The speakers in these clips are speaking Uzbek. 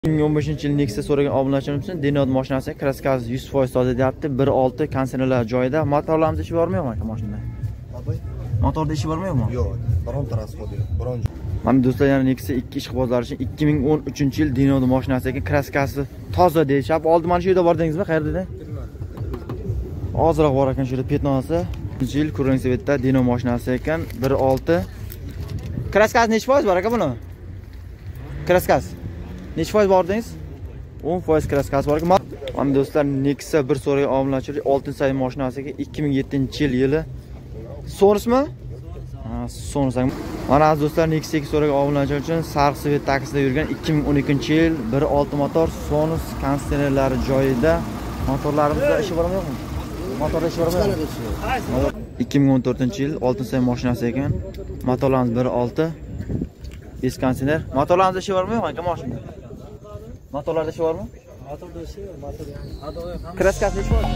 2015-yil Nexia so'ragan obunachilar uchun Denod mashinasi kraskasi 100% toza deyapti. 1.6 kondisionerlar joyida. Motorlarimiz ishi bormi yo'qmi mashinada? Motorda ishi bormi yo'qmi? Yo'q. Bironta rasxodi yo'q. Biron. Mana do'stlar, yana Nexia 2 ishqibozlar uchun 2013-yil Denod mashinasi ekan, kraskasi toza deyishap. Oldi mana shu yerda bordingizmi? Qayerda? Hozirroq bor ekan shu yerda petnosi. 3-yil Kurensevetda Denod mashinasi ekan, 1.6. Kraskasi necha foiz bor aka buni? Kraskasi necha foiz bordingiz? 10% kraskasi bor ekan. Mana do'stlar, Nexia bir so'ragan obunachilar 6-say mashinasiga 2007-yil yili. Sonusmi? Ha, Sonus. Mana aziz do'stlar, Nexia 2 so'ragan obunachilar uchun sariq svet taksida yurgan 2012-yil 1.6 motor Sonus kondisionerlari joyida. Motorlarimizda ishi bormi yo'qmi? Motorda ishi bormi? 2014-yil 6-say mashinasi ekan. Motorlarimiz 1.6 es konditsioner. Motorlarimizda ishi bormi yo'qmi aka mashinada? Motorlarda ishi bormi? Motorda ishi yo'q, motor. Kraskasi ishi bormi?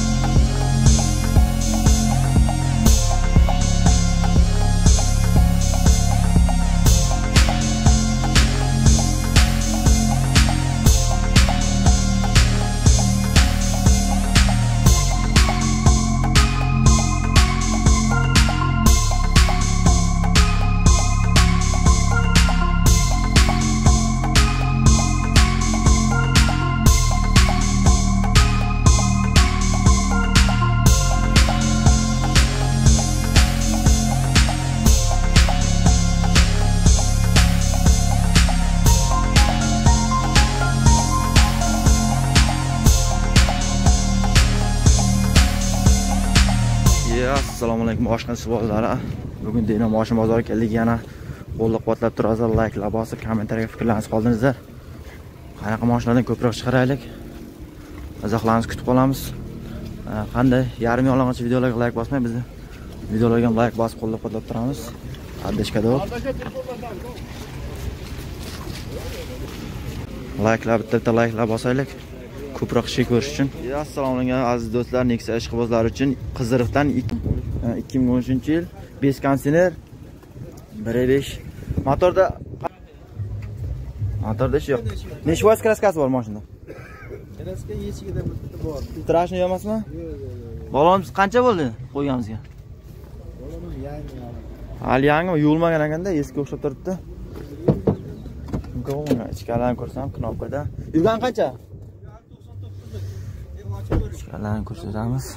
Assalomu alaykum boshqa ishbozlari. Bugun Denod mashina bozoriga keldik. Yana qo'llab-quvvatlab turasizlar, like'lar bosib, kommentariyaga fikrlaringizni qoldingizlar. Qanaqa mashinalardan ko'proq chiqaraylik? Izohlarni kutib qolamiz. Qanday yarim yolg'onchi videolarga like bosmay, bizni videolarga ham like bosib qo'llab-quvvatlab turamiz. Addeshkada ol. Like'lar bitta like'lar bosaylik. Ko'proq kishi ko'rish uchun. Assalomu alaykum aziz do'stlar, Nexia ishqibozlari uchun Qiziriqdan 2013-yil 5 konditsioner 1.5 motorda ish yo'q. Necha foiz kraskasi bor mashinada? Kraska yechigida bitta bor. Trashni yo'qmasmi? Yo'q. Balonimiz qancha bo'ldi qo'yganimizga? Balonim yangi. Hali yangimi? Yuvilmagan ekanda, eski o'xshab turibdi. Go'ngni ichkalarini ko'rsam, knopkada. Yurgan qancha? Chiqarlarni ko'rsatamiz.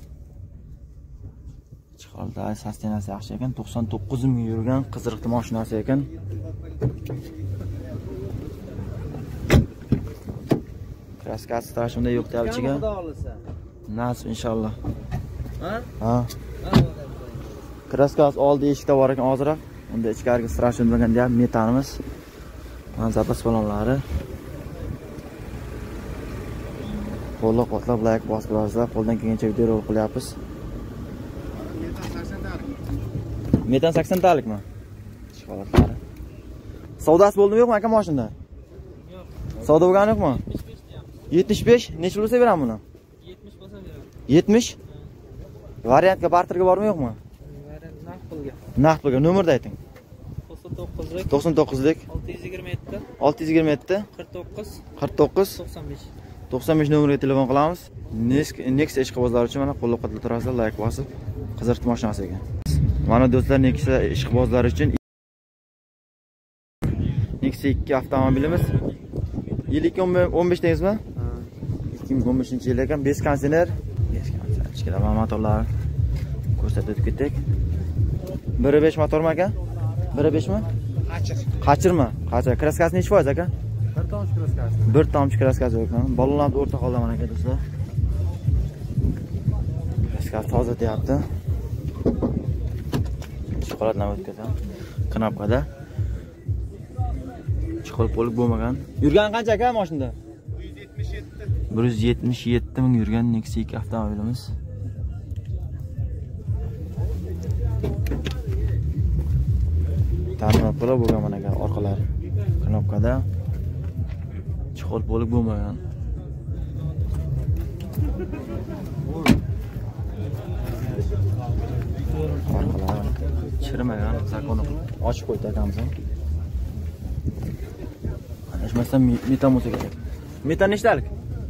Chiqarda sostenasi yaxshi ekan, 99 ming yurgan Qiziriqda mashinasi ekan. Kraskasi strashunda yo'q deyapchiga. Nasib inshaalloh. Ha? Kraskasi oldi eshikda bor ekan hozirroq. Unda ichkariga strashun bo'lgan deyap, metanimiz. Mana zapas balonlari. Qo'llab-quvvatlab like bosib turasizlar. Qo'ldan kelgancha video rolik qilyapmiz. Metan 80 talikmi? Shikolatlari. Savdosi bo'ldimi yo'qmi aka mashinada? Yo'q. Savdo bo'lgani yo'qmi? 75. Necha bo'lsa beraman buni? 70 bo'lsa beraman. 70? Variantga barterga bormi yo'qmi? Variant naqd pulga. Naqd pulga nomerni ayting. 99lik 627 627 49 95 nomeriga telefon qilamiz. Nexia ishqibozlari uchun mana qo'llab-quvvatlab turasizlar, like bosib, Qiziriq mashinasi ekan. Mana do'stlar, Nexia ishqibozlari uchun Nexia 2 avtomobilimiz. Yil 2015 deysizmi? 2015-yil ekan, 5 konditsioner. Ichkada motorlar ko'rsatib ketdik. 1.5 motormi aka? 1.5 mi? Qachirmi? Qachir. Kraskasi necha foiz aka? 1 tomchi kraskasi. 1 tomchi kraskasi ekan. Balonlar o'rta holda mana aka do'stlar. Kraskasi toza deyapti. Chokoladdan o'tkazam. Knopkada. Chiqolib bo'lib bo'lmagan. Yurgan qancha aka mashinada? 177 ming yurgan Nexia 2 avtomobilimiz. Ta'minotlar bo'lgan mana aka orqalari. Knopkada. Chiqolib bo'lib bo'lmagan. Chirimagan zakonni ochib qo'ydi akamiz. Mesela metan bo'lsa kerak. Metan nechtalik?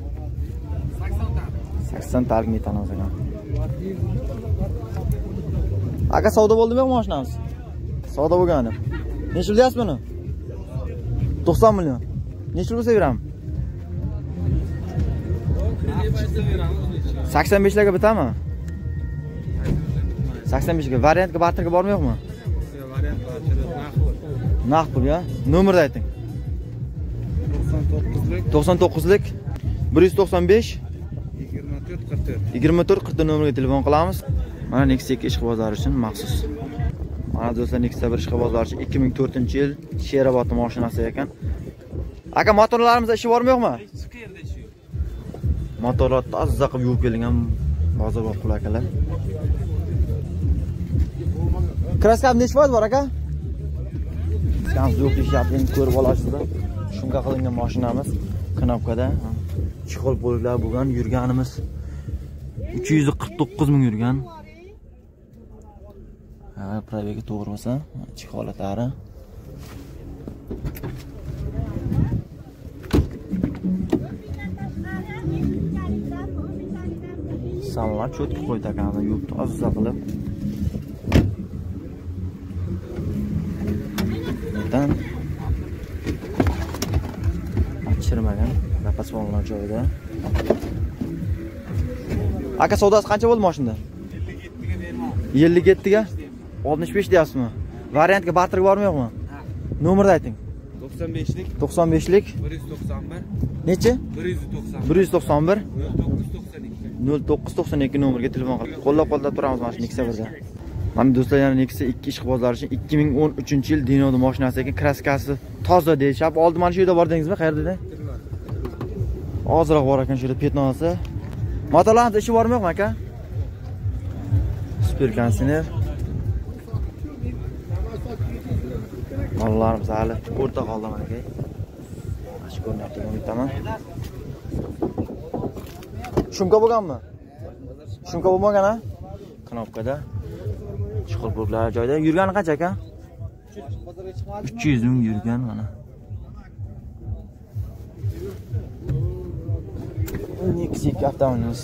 80 talik metan olsa kerak. Aka savdo bo'ldimi yo'qmi mashinamiz? Savdo bo'lgani. Necha deyapsiz buni? 90 million. Necha bo'lsa beramiz? 85 larga bitami? 85 ga. Variantga barterga bormi yo'qmi? Variant barter Naqd pul ya. Nomerni ayting. 99lik 195 24 40 nomerga telefon qilamiz. Mana Nexia ish bozori uchun maxsus. Mana do'stlar Nexia bir ish bozori uchun 2004-yil Sherobod mashinasi ekan. Aka motorlarimizda ishi bormi yo'qmi? Hech qayerda ishi yo'q. Motorlar toza qilib yuvib kelingan bozor bor pul akalar. Kraska necha foiz bor aka? Skans yo'q deyapti, endi ko'rib olasizlar. Shunga qilingan mashinamiz knopkada chixol bo'laklar bo'lgan, yurganimiz 349 ming yurgan. Ha, probega to'g'ri bo'lsa, chixolatlari. Sallar cho'tki qo'ydi akani, yuvib toza qilib. Dan chirmagan, nafas olgan joyida. Aka savdosi qancha bo'ldi mashinada? 57 ga 65 deyapsizmi? Variantga barterga bormi yo'qmi? Nomerni ayting. 95lik 95lik 191 necha? 191 191 0992 nomerga telefon qilib qo'llab-quvvatlab turamiz mana shu Nexia birda. Mana do'stlar, yana Nexia 2 ishqibozlar uchun 2013-yil Dino'da mashinasi ekan, kraskasi toza deyshap. Oldi mana shu yerda bordingizmi? Qayerda edi? Ozroq bor ekan shu yerda petnosi. Motorlarimiz ishi bormi yo'qmi aka? Super konditsioner. Mallarimiz hali o'rta holda mana aka. Mana shu ko'rinyapti, umiddaman. Shumka bo'lganmi? Shumka bo'lmagan-a? Knopkada. Chiqib bo'lgan joyda. Yurgani qancha aka? 300 ming yurgan mana. Nexia avtomobilimiz.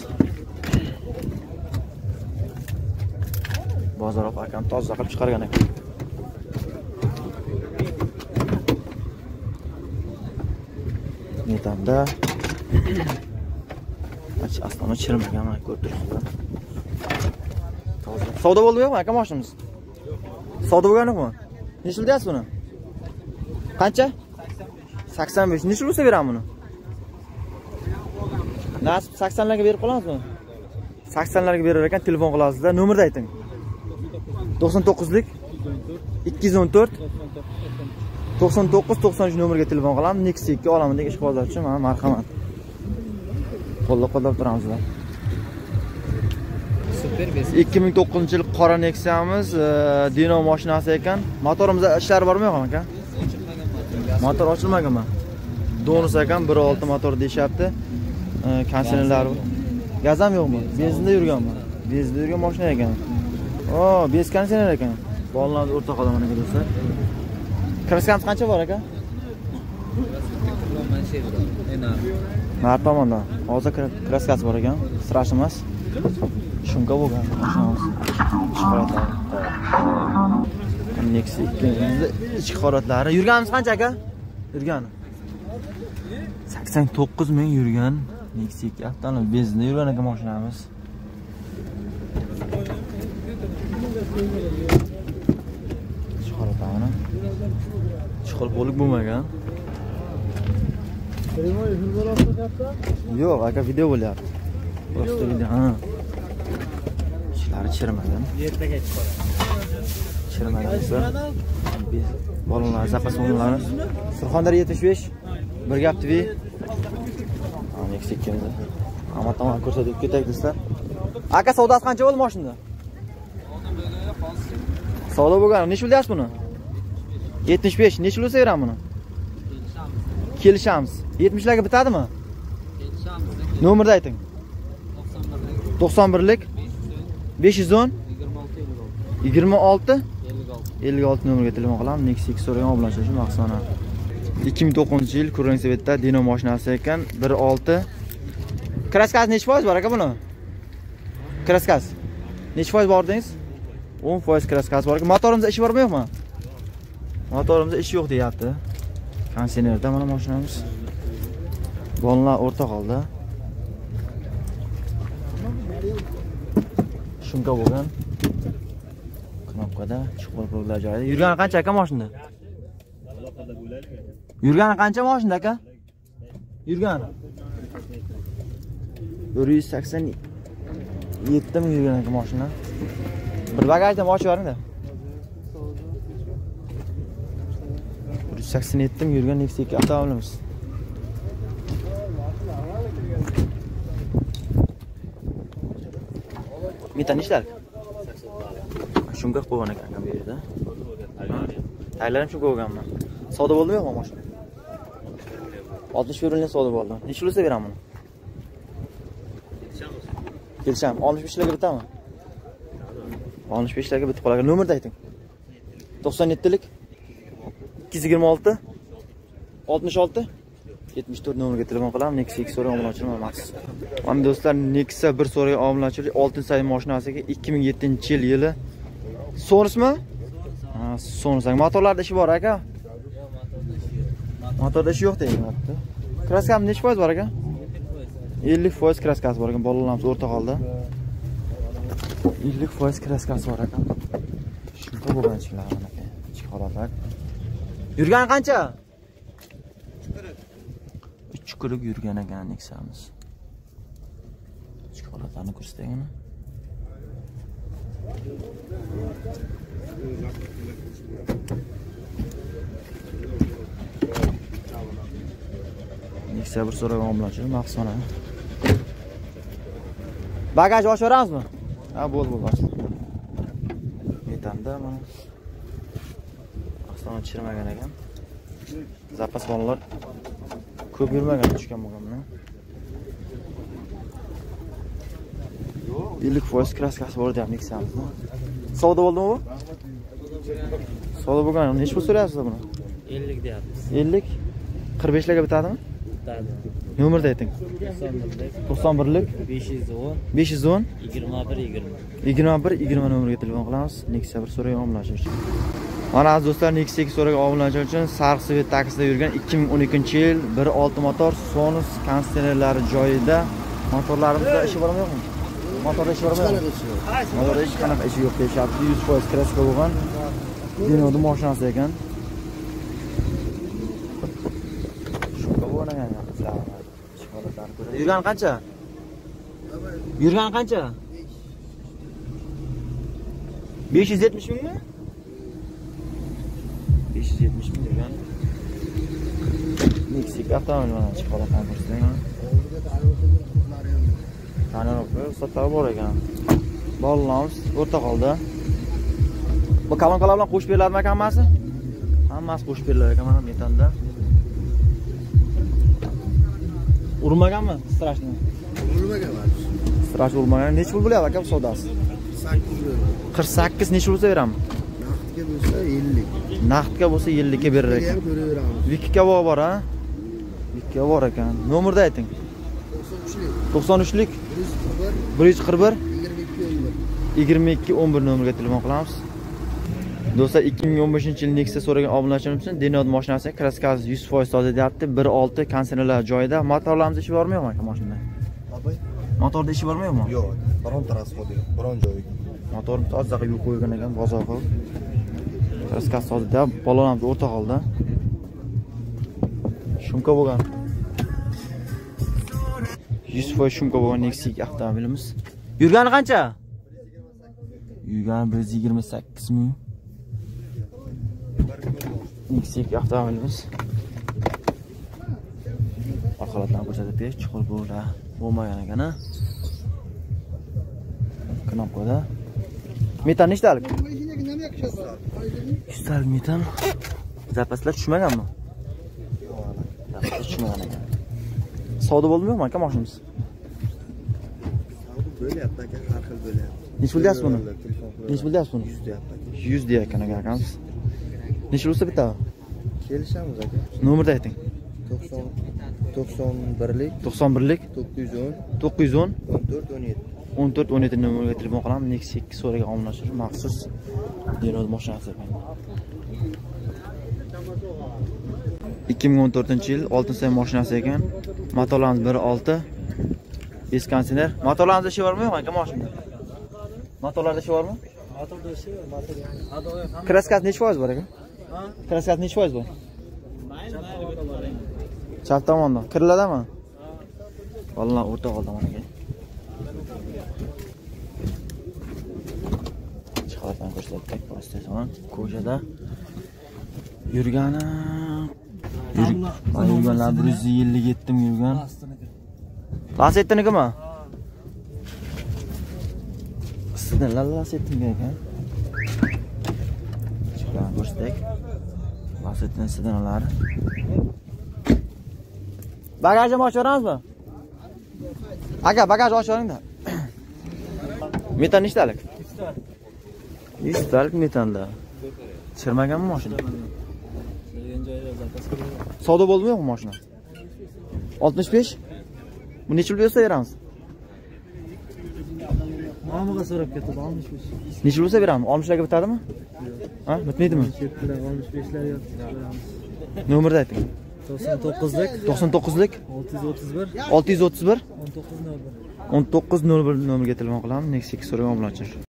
Bozoroq akam toza qilib chiqargan ekan. Metanda aslında chirmagan, mana ko'rib turibsizlar. Toza. Savdo bo'ldi yo'qmi aka mashinamiz? Savdo bo'lgan yo'qmi? Necha deyapsiz buni? Qancha? 85. Necha bo'lsa beraman buni? Nasib 80 larga berib qolamizmi? 80 larga berar ekan, telefon qilasizlar. Nomerni ayting. 99lik 214 99 93 nomerga telefon qilamiz. Nexia 2 olamidagi ishqibozlar uchun mana marhamat. Qo'llab-quvvatlab turamizlar. Super bes. 2009-yil qora Nexia'miz Dino mashinasi ekan. Motorimizda ishlar bormi yo'qmi aka? Motor ochilmaganmi? Donus ekan, 1.6 motor deyapti. Konditsionerlar. Gaz ham yo'qmi? Benzinda yurganmi? Benzinda yurgan mashina ekan. Bez konditsioner ekan. Bolalarni o'rta qoldi mana do'stlar. Kraskamiz qancha bor aka? Narx tomonda. Hozir kraskasi bor ekan. Strash emas. Shunga bo'lgan mashinamiz. Ishqorotlari. Nexia 2 ichki holatlari. Yurganimiz qancha aka? Yurgani 89 ming yurgan Nexia 2 avtomobil benzinda yurgan ekan mashinamiz. Ishqorotlarni. Chiqib bo'lib bo'lmagan. Yo'q, aka video bo'lyapti. Prosta video, ha. Ishlari chirmagan. Yertaga chiqadi. Chirmagan esa. Bolalar zapas o'yinlari. Surxondaryo 75 bir gap TV. Nexia 2 miz. Hamma tomon ko'rsatib ketay do'stlar. Aka savdosi qancha bo'ldi mashinada? Savdo bo'lgan. Necha deyapsiz buni? 75. Necha bo'lsa beraman buni? Kelishamiz. 70 larga bitadimi? Kelishamiz. Nomerni ayting. 91lik 510 26 56 nomerga telefon qilamiz. Nexia 2 so'ragan obunachilar uchun maqsadana. 2009-yil Kurensevetda Dino mashinasi ekan. 1.6. Kraskasi necha foiz bor aka buni? Kraskasi necha foiz bor dedingiz? 10% kraskasi bor ekan. Motorimizda ishi bormi yo'qmi? Motorimizda ishi yo'q deyapti. Kondisionerda mana mashinamiz. Bollar o'rta qoldi. Shunga bo'lgan. Knopkada chiqib bo'lgan joyda. Yurgani qancha aka mashinada? Yurgani qancha mashinada aka? Yurgani 187 mi yurgan aka mashina? Bir bagajdan ochib yuboring-da. 187 mi yurgan Nexia avtomobilimiz. Metan ishlar. Shunga qo'ygan ekan bu yerda. Taylarim shunga qo'yganman. Savdo bo'ldimi yo'qmi mashina? 60 yurgan savdo bo'ldi. Necha bo'lsa beraman buni? Kelisham. 65 larga bitami? 65 larga bitib qoladi. Nomerni ayting. 97lik 226 66 74 nomerga telefon qilaman. Nexia 2 so'rang obunachiman maxsus. Mana do'stlar, Nexia 1 so'rang obunachilik 6 mashinasiga 2007-yil yili. Sonusmi? Ha, Sonus. Motorlarda ishi bor aka. Motorda ishi yo'q deyapti. Kraskam necha foiz bor aka? 50% kraskasi bor ekan. Bolalarimiz o'rta qoldi. 50% kraskasi bor ekan. Shunga bo'lgan chiqlar mana aka. Chiqaroq. Yurgani qancha? 3 kuruq yurgan ekan Nexia'miz. Chiqaroqlarni ko'rsating. Nexia 1 so'ragan obunachilar maxsona. Bagaj ochib yuboramizmi? Ha, bo'ldi. Metanda mana. Maxsona chirmagan ekan. Zapas bolalar ko'p yurmagan tushgan bo'lganman. 50% kraskasi bor deyapti Nexia'mizda. Savdo bo'ldimi bu? Savdo bo'lgan. Necha pul so'rayapsiz buni? 50 deyapmiz. 50 45 larga bitadimi? Bitadi. Nomerni ayting. 91lik 510 510 21 20 nomerga telefon qilamiz. Nexia 1 so'ragan obunachilar uchun. Mana aziz do'stlar, Nexia 2 so'ragan obunachilar uchun sariq svet taksida yurgan 2012-yil 1.6 motor Sonus kondisionerlari joyida. Motorlarimizda ishi bormi yo'qmi? Motorda ishi bormi? Motorda hech qanaqa ishi yo'q deyapti. 100% kraska bo'lgan. Dinoning mashinasi ekan. Shunga bo'lgan ekan. Yurgan qancha? Yurgan qancha? 570 mingmi? 570 ming yurgan. Nexia avtomobil mana chiqaroqdan ko'rsating. Qanaroq sotlar bor ekan. Bolalarimiz o'rta qoldi. Bu kolonkalar bilan qo'shib beriladimi ekan hammasi? Hammasi qo'shib berilar ekan mana metanda. Urmaganmi strashni? Urmaganman. Strash urmagan. Necha pul bo'lyapti aka bu savdosi? 48 necha bo'lsa beraman? Naqdga bo'lsa 50. Naqdga bo'lsa 50 ga berar ekan. Vikka bor ha? Vikka bor ekan. Nomerni ayting. 93lik 141 2211 nomerga telefon qilamiz. Do'stlar, 2015-yil Nexia so'ragan obunachilar uchun Dinod mashinasi kraskasi 100% toza deyapti. 1.6 kondisionerlar joyida. Motorlarimizda ishi bormi yo'qmi aka mashinada? Motorda ishi bormi yo'qmi? Yo'q, bironta rasxodi yo'q, biron joyiga. Motorni toza qilib qo'ygan ekan, bozor qilib. Kraskasi toza deb, bolalarimiz o'rta qoldi. Shumka bo'lgan. 100% shumka bo'lgan Nexia avtomobilimiz. Yurgani qancha? Yurgani 128 ming. Nexia avtomobilimiz. Orqalardan ko'rsatib, chuqur bo'ldi. Bo'lmagan ekan ha. Knopkada. Metan nechtalik? 100 talik metan. Zapaslar tushmaganmi? Zapaslar tushmagan ekan. Savdo bo'ldimi yo'qmi aka mashinamiz? Savdo bo'lyapti aka, har xil bo'lyapti. Necha bo'lyapti buni? Necha bo'lyapti buni? 100 deyapti aka. 100 deyapti akamiz. Necha bo'lsa bitadi? Kelishamiz aka. Nomerni ayting. 91lik 91lik 910 910 14 17. 14 17 nomerga telefon qilamiz. Nexus 2 so'raga omlashish maxsus Dino mashinasi. 2014-yil 6-soy mashinasi ekan. Motorlarimiz 1.6 5 kontener. Motorlarimizda ishi bormi yo'q aka mashinada? Motorlarda ishi bormi? Motorda ishi motor. Kraskasi necha foiz bor aka? Ha? Kraskasi necha foiz bor? Chap tomonda. Kiriladimi? Vallahi o'rta qoldi mana aka. Chiqardan ko'rsatdik postasyon ko'chada yurgani. Yurganlar 157 ming yurgan. Lasettinikimi? Sizdan lasettinga ekan. Chiqardan ko'rsatdik. Lasettin sidanlari. Bagajni ochib beramizmi? Aka, bagajni ochib beringda. Metan nechtalik? 100 talik metanda. Chirmaganmi mashina? Savdo bo'ldimi yo'qmi mashina? 65? Bu necha pul bersa beramiz? Mamaga so'rab ketdi, 65. Necha bo'lsa beramiz? 60 larga bitadimi? Ha, bitmaydimi? 65 lar yo'q. Nomerni ayting. 99lik 99lik 631 631 1901. 1901 nomerga telefon qilamiz. Nexus 2 so'ragan bilan